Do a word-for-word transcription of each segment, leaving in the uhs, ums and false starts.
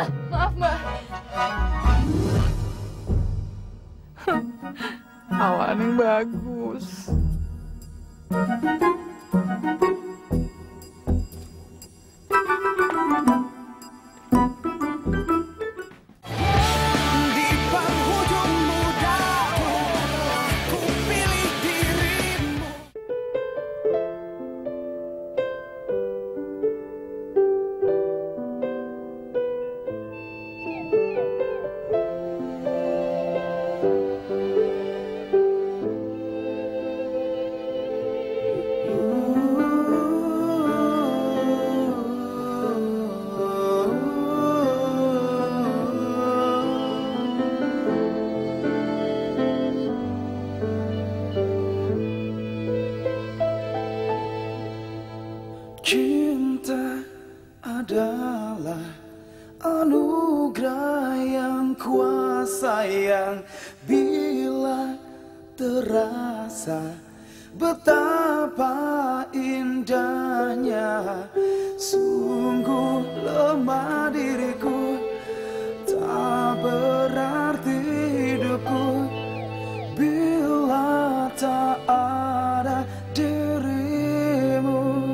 Maaf, Mbak. Awan yang bagus. Cinta adalah anugerah yang kuasa yang bila terasa betapa indahnya. Sungguh lemah diriku, tak berarti hidupku bila tak ada dirimu.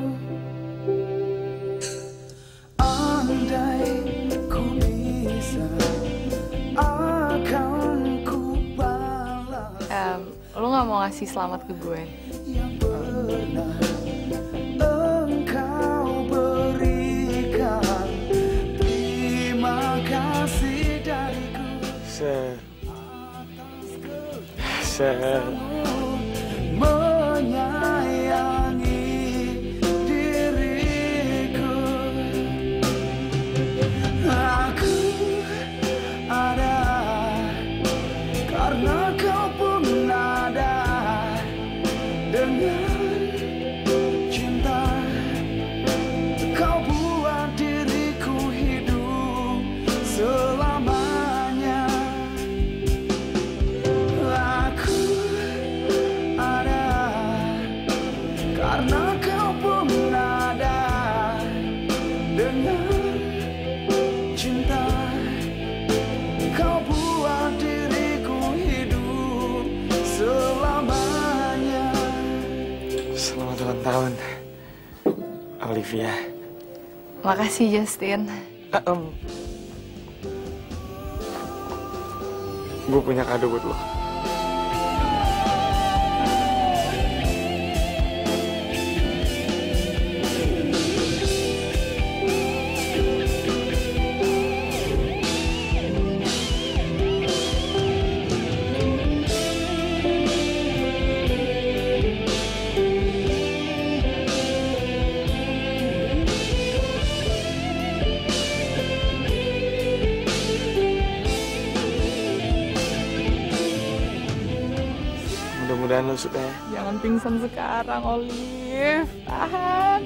Andai ku bisa, akan ku balas. Um, lo gak mau ngasih selamat ke gue? Yang pernah engkau berikan. Terima kasih dariku. Se... Se... menyayangi diriku. Aku ada karena kau pun ada. Dengan cinta kau buat diriku hidup selamanya. Aku ada karena kau pun ada. Dengan cinta kau buat diriku hidup selamanya. Selamat ulang tahun, Olivia. Makasih, Justin. Uh, um, gue punya kado buat lo. Mudah-mudahan lo suka ya. Jangan pingsan sekarang, Olive. Tahan.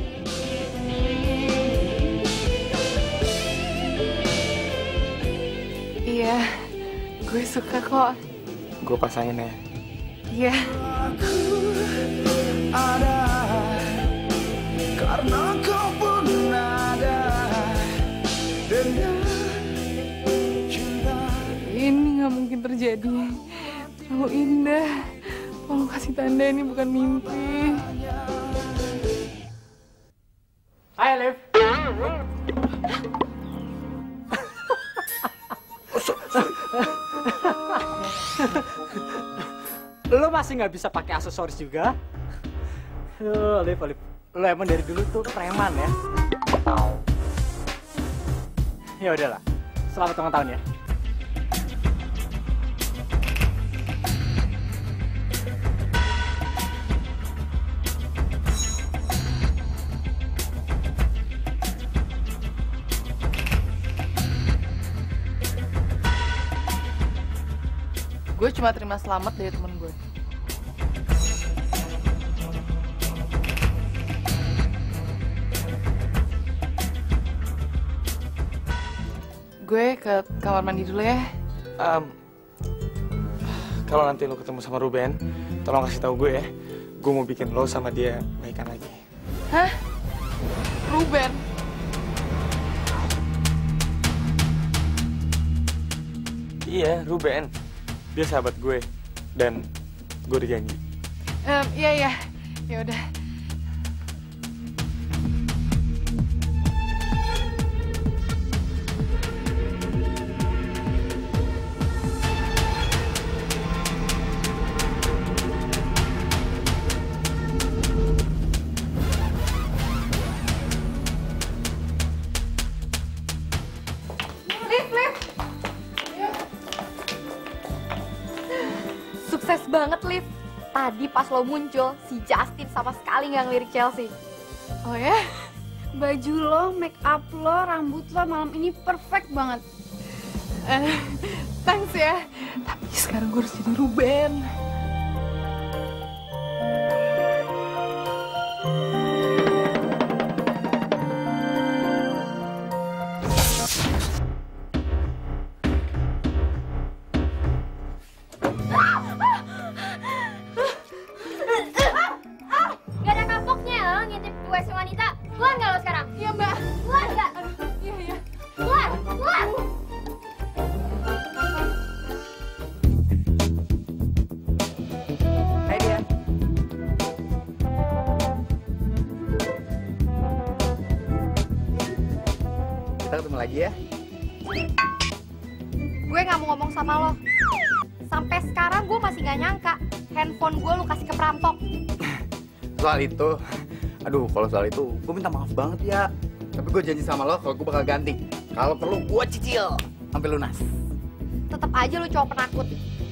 Iya, gue suka kok. Gue pasangin ya. Iya. Aku ada karena kau pun ada. Dengan cinta Ini nggak mungkin terjadi. Terlalu indah. Tolong kasih tanda ini bukan mimpi. Hai, Liv. Lo masih nggak bisa pakai aksesoris juga? Lo, Liv, Liv. Lo emang dari dulu tuh preman ya. Ya udahlah. Selamat ulang tahun ya. Gue cuma terima selamat dari temen gue. Gue ke kamar mandi dulu ya. Um, kalau nanti lo ketemu sama Ruben, tolong kasih tahu gue ya. Gue mau bikin lo sama dia baikan lagi. Hah? Ruben? Iya, Ruben. Dia sahabat gue. Dan gue udah janji. Um, iya, iya. Ya udah. Sukses banget, Liv. Tadi pas lo muncul, si Justin sama sekali nggak ngelirik Chelsea. Oh ya? Baju lo, make up lo, rambut lo malam ini perfect banget. Uh, thanks ya. Tapi sekarang gue harus jadi Ruben. Gak ada kapoknya lo ngintip di W C wanita. Keluar nggak lo sekarang? Iya, Mbak. Keluar nggak? Aduh, iya, iya. Keluar, keluar. Hai dia. Kita ketemu lagi ya. Gue nggak mau ngomong sama lo. Sampai sekarang gue masih nggak nyangka handphone gue lu kasih ke perampok. Soal itu, aduh kalau soal itu gue minta maaf banget ya. Tapi gue janji sama lo kalau gue bakal ganti. Kalau perlu gue cicil sampai lunas. Tetep aja lu cowok penakut.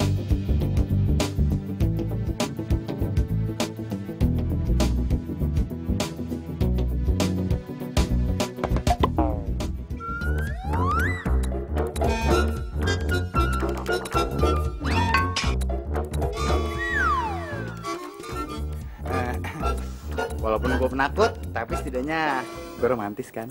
Walaupun gue penakut, tapi setidaknya gue romantis kan.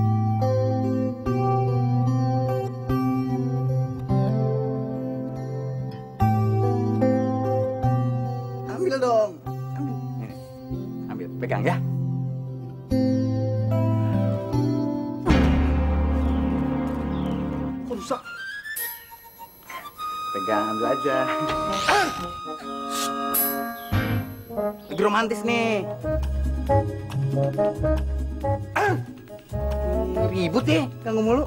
Ambil dong, ambil. Nih, ambil, pegang ya. Kok rusak? Pegang, ambil aja. Lagi romantis nih. Ah, ribut ya, ganggu mulu.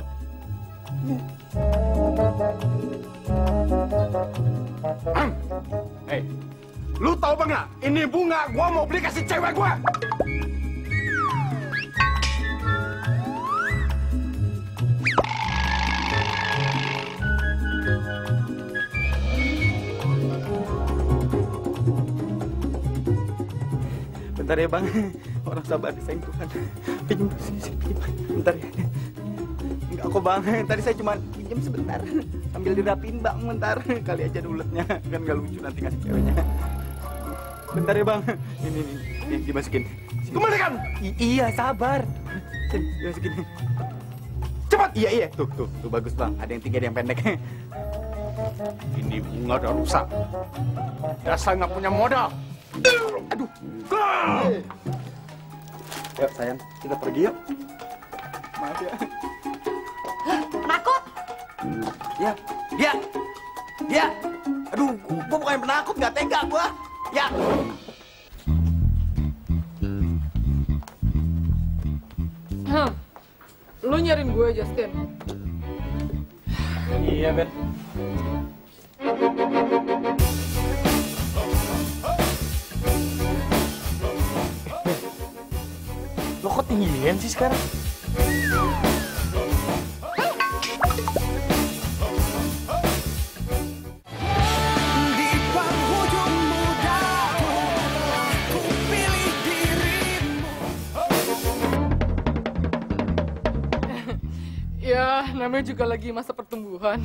Hei, lu tahu apa nggak? Ini bunga gua mau beli kasih cewek gua. Bentar ya bang, orang sabar diselingkuhan. Pinjam sini, pinjam. Bentar ya. Enggak kok bang, tadi saya cuma pinjam sebentar. Sambil dirapin bang, bentar. Kali aja uletnya, kan nggak lucu nanti ngasih ceweknya. Bentar ya bang, ini, ini, ini dimasukin. Kembalikan. I- iya sabar. Sini, dimasukin. Cepat. Iya iya, tuh tuh tuh bagus bang. Ada yang tinggi, ada yang pendek. Ini bunga udah rusak. Dasar nggak punya modal. Aduh. Yuk sayang, kita pergi yuk. Maaf ya. Penakut. Ya, dia, dia. Aduh, gua bukan penakut, nggak tega gua. Ya. Hmm. Lu nyariin gue, Justin. Iya, Ben. Lo kok tinggian sih sekarang? Di penghujung mudaku, ku pilih dirimu. Ya, namanya juga lagi masa pertumbuhan.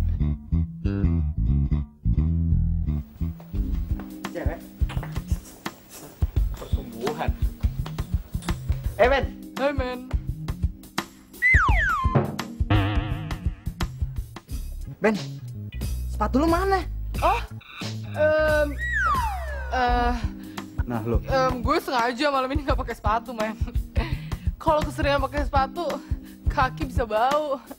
Cewek. Pertumbuhan. Eh, Ben. Hai, men. Ben, sepatu lu mana? Oh, um, uh, Nah, lu. um, gue sengaja malam ini nggak pakai sepatu, men. Kalau keseringan pakai sepatu, kaki bisa bau.